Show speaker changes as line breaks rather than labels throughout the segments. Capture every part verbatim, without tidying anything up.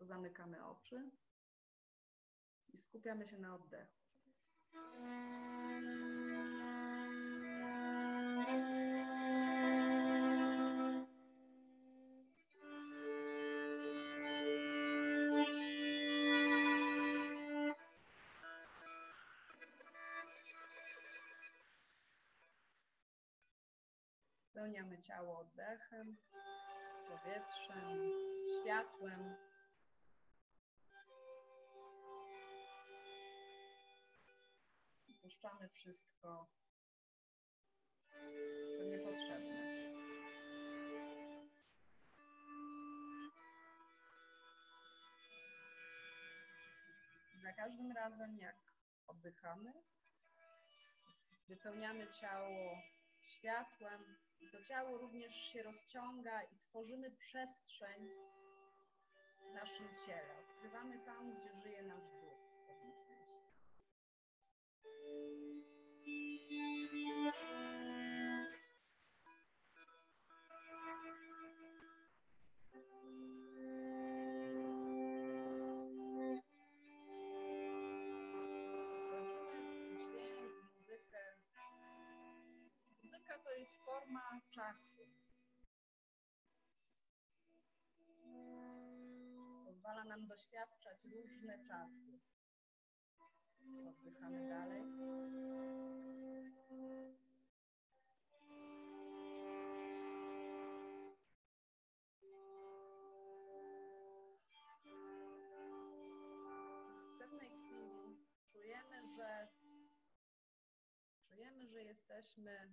zamykamy oczy i skupiamy się na oddechu. Wypełniamy ciało oddechem, powietrzem, światłem. Puszczamy wszystko, co niepotrzebne. Za każdym razem, jak oddychamy, wypełniamy ciało światłem. To ciało również się rozciąga i tworzymy przestrzeń w naszym ciele. Odkrywamy tam, gdzie żyje nasz duch w pewnym sensie. To jest forma czasu. Pozwala nam doświadczać różne czasy. Oddychamy dalej. W pewnej chwili czujemy, że czujemy, że jesteśmy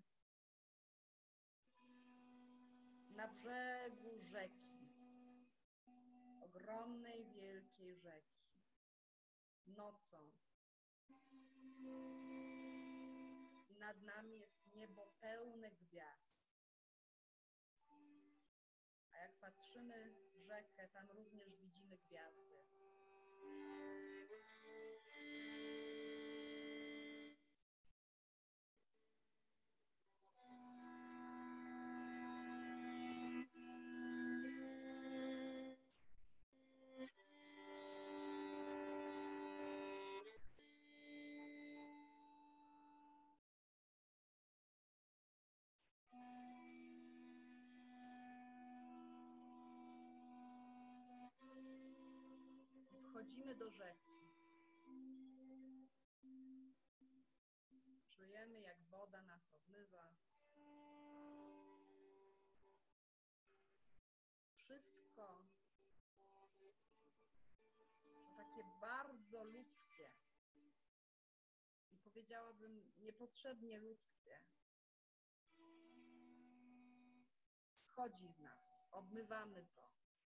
na brzegu rzeki, ogromnej, wielkiej rzeki, nocą. I nad nami jest niebo pełne gwiazd. A jak patrzymy w rzekę, tam również widzimy gwiazdy. Wchodzimy do rzeki. Czujemy, jak woda nas obmywa. Wszystko to takie bardzo ludzkie i powiedziałabym niepotrzebnie ludzkie. Schodzi z nas, obmywamy to.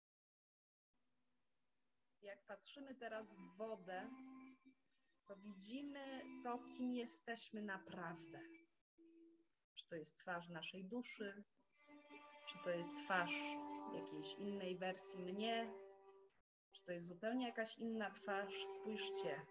Jak patrzymy teraz w wodę, to widzimy to, kim jesteśmy naprawdę. Czy to jest twarz naszej duszy, czy to jest twarz jakiejś innej wersji mnie, czy to jest zupełnie jakaś inna twarz. Spójrzcie.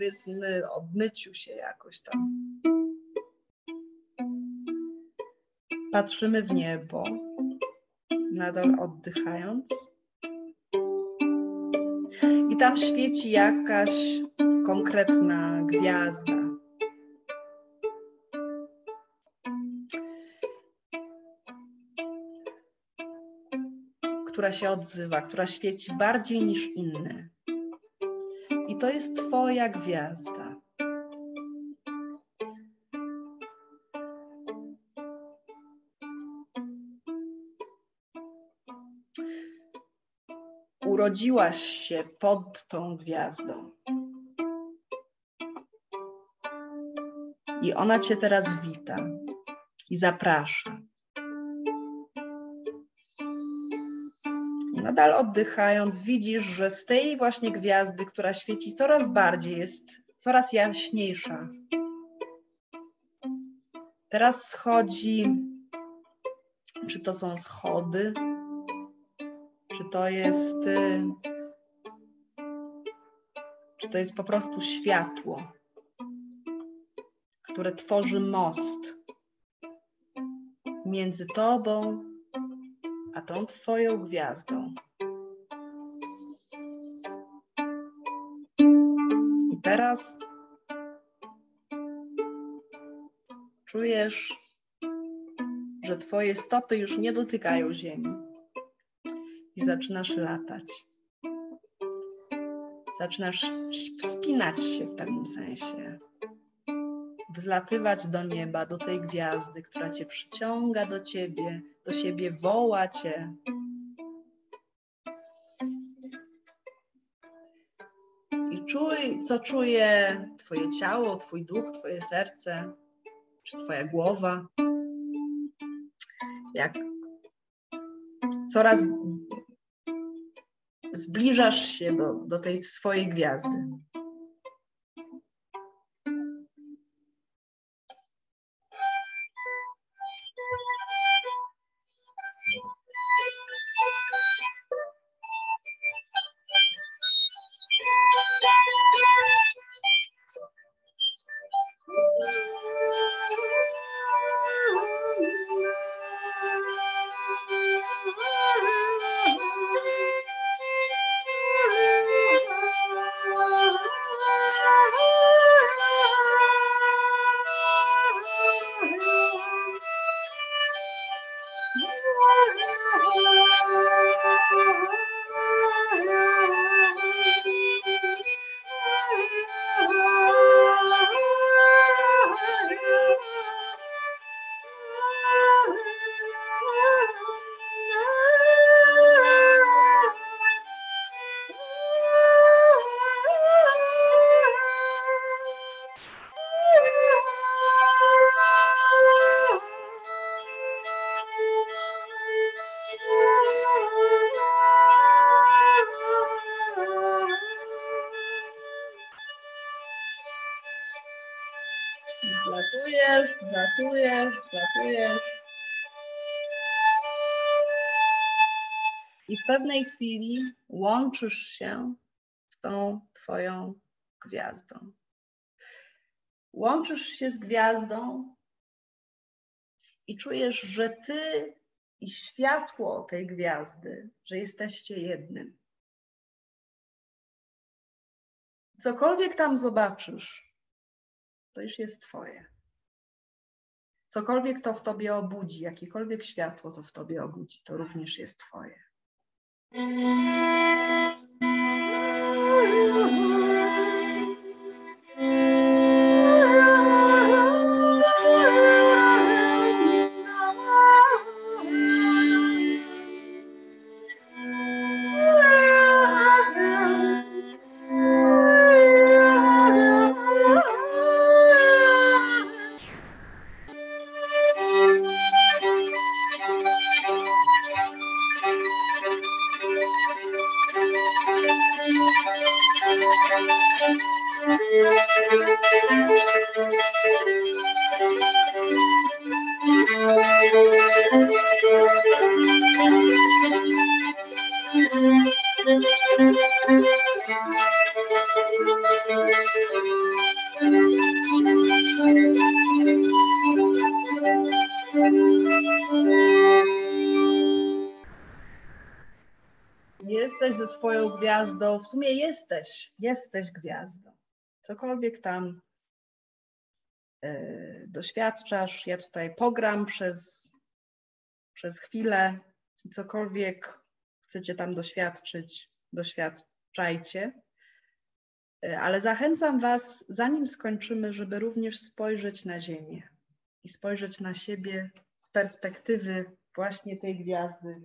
powiedzmy obmyciu się jakoś tam. Patrzymy w niebo, nadal oddychając. I tam świeci jakaś konkretna gwiazda. Która się odzywa, która świeci bardziej niż inne. I to jest twoja gwiazda. Urodziłaś się pod tą gwiazdą. I ona cię teraz wita i zaprasza. I nadal oddychając, widzisz, że z tej właśnie gwiazdy, która świeci coraz bardziej, jest coraz jaśniejsza. Teraz schodzi, czy to są schody, czy to jest, czy to jest po prostu światło, które tworzy most między tobą a tą twoją gwiazdą. I teraz czujesz, że twoje stopy już nie dotykają ziemi i zaczynasz latać. Zaczynasz wspinać się w pewnym sensie. Wzlatywać do nieba, do tej gwiazdy, która cię przyciąga do ciebie, do siebie woła cię. I czuj, co czuje twoje ciało, twój duch, twoje serce, czy twoja głowa. Jak coraz zbliżasz się do, do tej swojej gwiazdy. Zlatujesz, zlatujesz, zlatujesz. I w pewnej chwili łączysz się z tą twoją gwiazdą. Łączysz się z gwiazdą i czujesz, że ty i światło tej gwiazdy, że jesteście jednym. Cokolwiek tam zobaczysz, to już jest twoje. Cokolwiek to w tobie obudzi, jakiekolwiek światło to w tobie obudzi, to również jest twoje. jesteś ze swoją gwiazdą, w sumie jesteś, jesteś gwiazdą. Cokolwiek tam y, doświadczasz, ja tutaj pogram przez, przez chwilę i cokolwiek chcecie tam doświadczyć, doświadczajcie. Y, ale zachęcam was, zanim skończymy, żeby również spojrzeć na Ziemię i spojrzeć na siebie z perspektywy właśnie tej gwiazdy.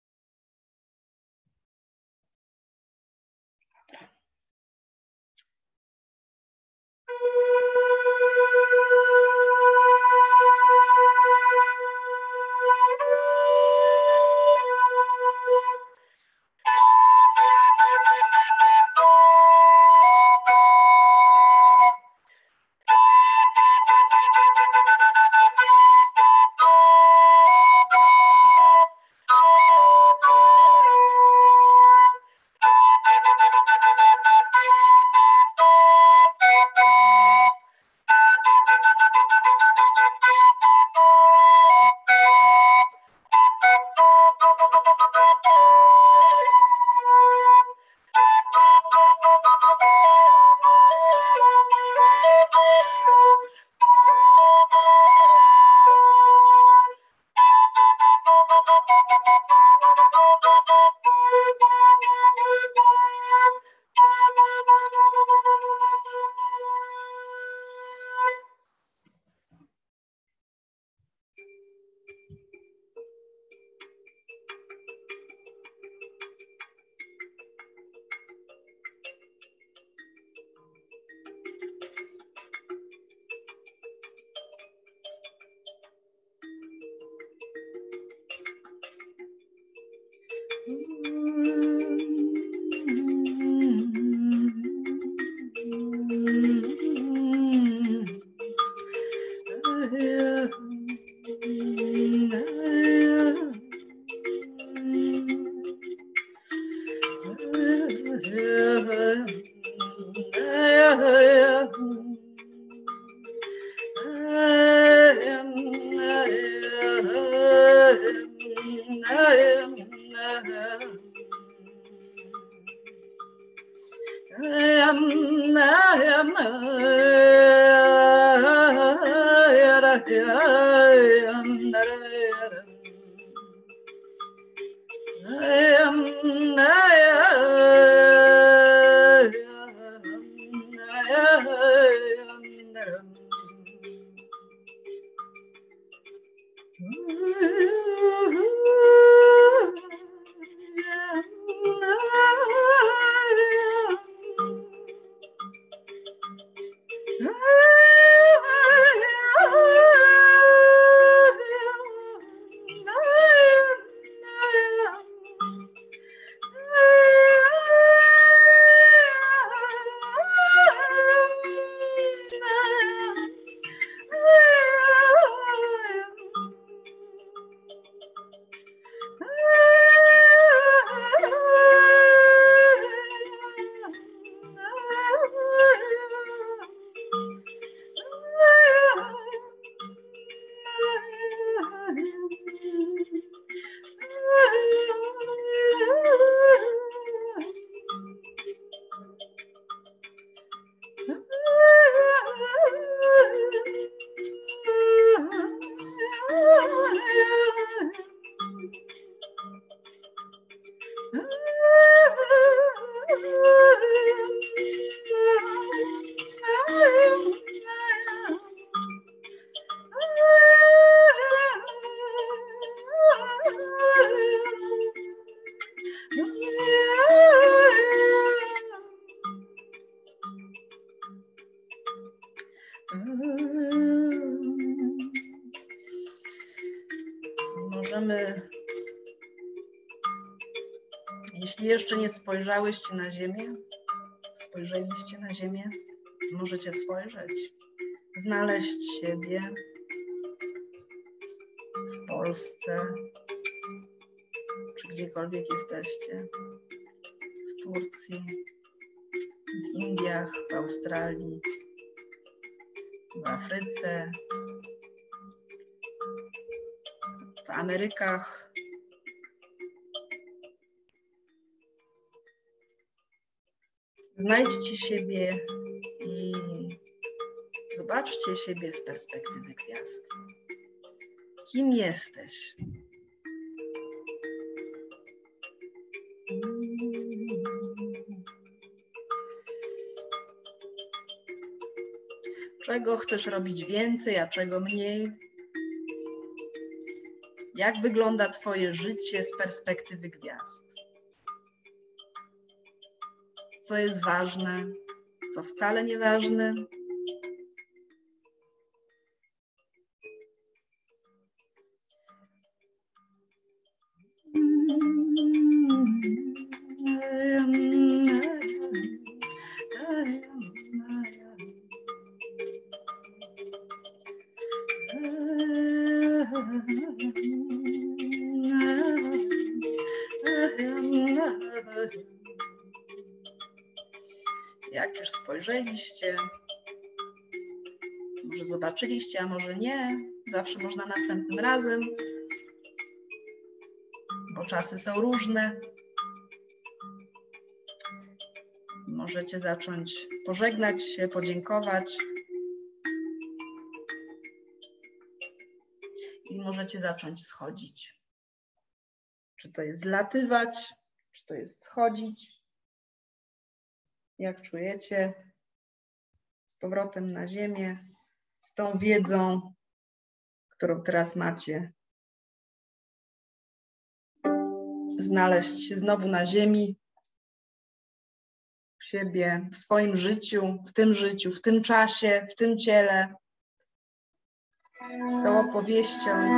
Możemy, jeśli jeszcze nie spojrzałyście na Ziemię, spojrzeliście na Ziemię, możecie spojrzeć, znaleźć siebie w Polsce, czy gdziekolwiek jesteście, w Turcji, w Indiach, w Australii, w Afryce, w Amerykach, Znajdźcie siebie i zobaczcie siebie z perspektywy gwiazd. Kim jesteś? Czego chcesz robić więcej, a czego mniej? Jak wygląda twoje życie z perspektywy gwiazd? Co jest ważne, co wcale nie ważne? Jak już spojrzeliście, może zobaczyliście, a może nie, zawsze można następnym razem, bo czasy są różne. Możecie zacząć pożegnać się, podziękować i możecie zacząć schodzić. Czy to jest zlatywać, czy to jest schodzić? Jak czujecie? Z powrotem na ziemię, z tą wiedzą, którą teraz macie. Znaleźć się znowu na ziemi, u siebie, w swoim życiu, w tym życiu, w tym czasie, w tym ciele, z tą opowieścią.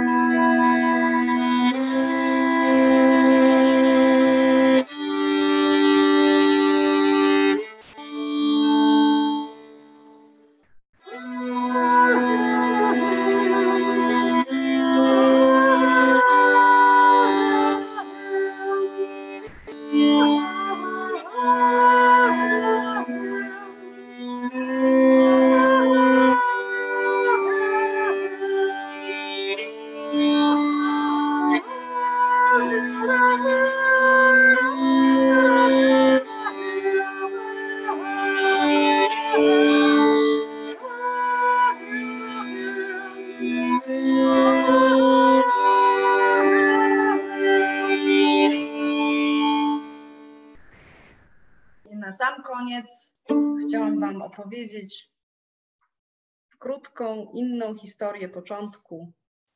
I na sam koniec chciałam wam opowiedzieć krótką, inną historię początku,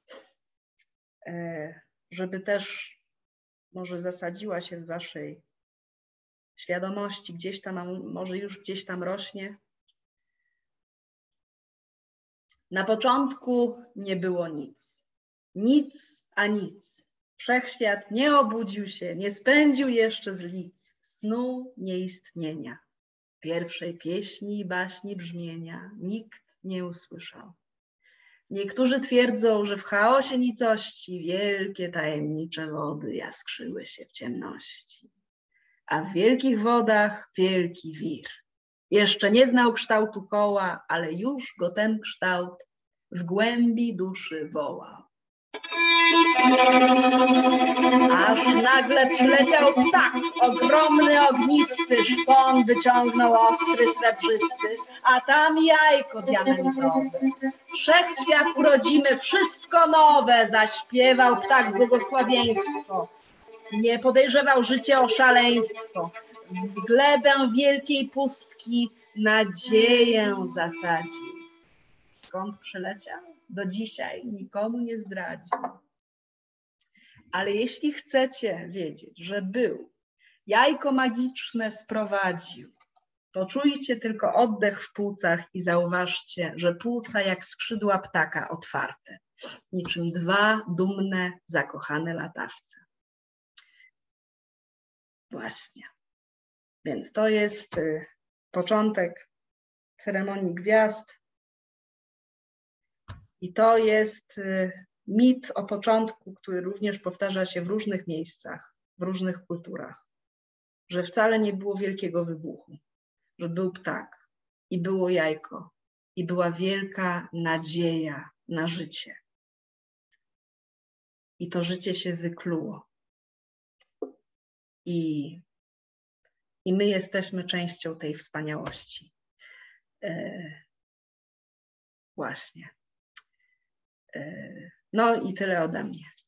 żeby też może zasadziła się w waszej świadomości, gdzieś tam, a może już gdzieś tam rośnie. Na początku nie było nic. Nic a nic. Wszechświat nie obudził się, nie spędził jeszcze z lic snu nieistnienia. Pierwszej pieśni i baśni brzmienia nikt nie usłyszał. Niektórzy twierdzą, że w chaosie nicości wielkie tajemnicze wody jaskrzyły się w ciemności. A w wielkich wodach wielki wir. Jeszcze nie znał kształtu koła, ale już go ten kształt w głębi duszy wołał. Aż nagle przyleciał ptak, ogromny, ognisty, szpon wyciągnął ostry, srebrzysty, a tam jajko diamentowe. Wszechświat urodzimy, wszystko nowe, zaśpiewał ptak błogosławieństwo. Nie podejrzewał życie o szaleństwo. W glebę wielkiej pustki nadzieję zasadził. Skąd przyleciał? Do dzisiaj nikomu nie zdradził. Ale jeśli chcecie wiedzieć, że był, jajko magiczne sprowadził, poczujcie tylko oddech w płucach i zauważcie, że płuca jak skrzydła ptaka otwarte, niczym dwa dumne, zakochane latawce. Właśnie. Więc to jest y, początek ceremonii gwiazd i to jest y, mit o początku, który również powtarza się w różnych miejscach, w różnych kulturach, że wcale nie było wielkiego wybuchu, że był ptak i było jajko i była wielka nadzieja na życie. I to życie się wykluło. I I my jesteśmy częścią tej wspaniałości. Właśnie. No i tyle ode mnie.